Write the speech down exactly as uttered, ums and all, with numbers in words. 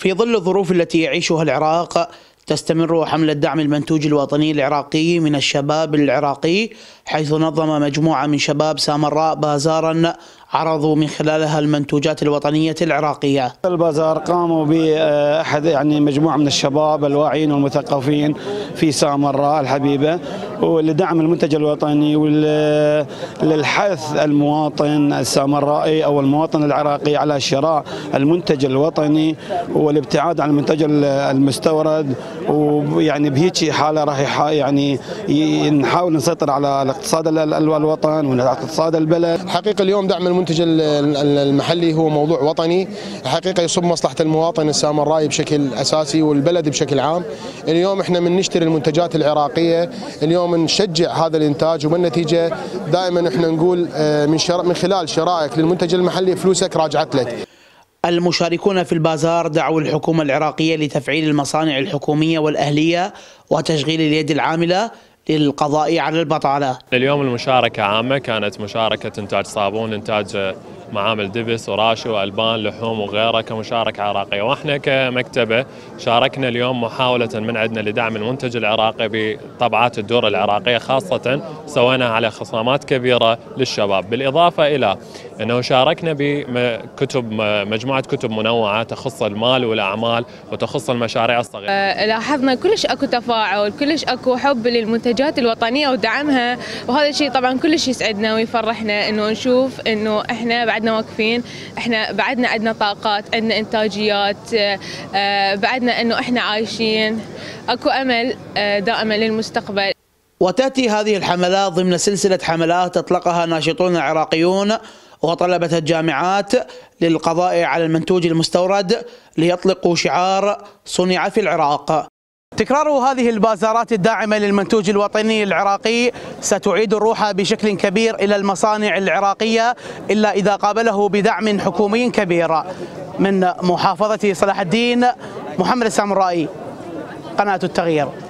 في ظل الظروف التي يعيشها العراق، تستمر حملة دعم المنتوج الوطني العراقي من الشباب العراقي، حيث نظم مجموعة من شباب سامراء بازارا عرضوا من خلالها المنتوجات الوطنية العراقية. البازار قاموا بأحد يعني مجموعة من الشباب الواعيين والمثقفين في سامراء الحبيبة، ولدعم المنتج الوطني وللحث المواطن السامرائي أو المواطن العراقي على شراء المنتج الوطني والابتعاد عن المنتج المستورد. ويعني بهيك حالة راح يعني نحاول نسيطر على الاقتصاد الوطن واقتصاد البلد. الحقيقة اليوم دعم المنتج المحلي هو موضوع وطني، الحقيقة يصب مصلحة المواطن السامرائي بشكل أساسي والبلد بشكل عام. اليوم احنا من نشتري المنتجات العراقية، اليوم نشجع هذا الإنتاج، وبالنتيجة دائما احنا نقول من من خلال شرائك للمنتج المحلي فلوسك راجعت لك. المشاركون في البازار دعوا الحكومة العراقية لتفعيل المصانع الحكومية والأهلية وتشغيل اليد العاملة للقضاء على البطالة. اليوم المشاركة عامة، كانت مشاركة إنتاج صابون، إنتاج معامل دبس وراشي وألبان لحوم وغيرها كمشاركة عراقية. وإحنا كمكتبة شاركنا اليوم محاولة من عندنا لدعم المنتج العراقي بطبعات الدور العراقية، خاصة سوينا على خصامات كبيرة للشباب، بالإضافة إلى أنه شاركنا بكتب مجموعة كتب منوعة تخص المال والأعمال وتخص المشاريع الصغيرة. أه لاحظنا كلش أكو تفاعل، كلش أكو حب للمنتجات الوطنية ودعمها، وهذا الشيء طبعا كلش يسعدنا ويفرحنا انه نشوف انه احنا بعدنا واقفين، احنا بعدنا عندنا طاقات، عندنا انتاجيات، أه بعدنا انه احنا عايشين، اكو امل أه دائما للمستقبل. وتأتي هذه الحملات ضمن سلسلة حملات أطلقها ناشطون عراقيون وطلبة الجامعات للقضاء على المنتوج المستورد ليطلقوا شعار صنع في العراق. تكرار هذه البازارات الداعمة للمنتوج الوطني العراقي ستعيد الروح بشكل كبير إلى المصانع العراقية، إلا إذا قابله بدعم حكومي كبير. من محافظة صلاح الدين، محمد السامرائي، قناة التغيير.